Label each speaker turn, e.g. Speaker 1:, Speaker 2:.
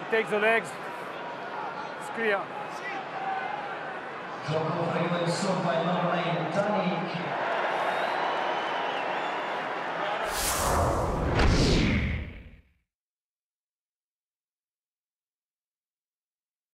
Speaker 1: takes the legs. It's clear.
Speaker 2: Joko Freeland, by number 9.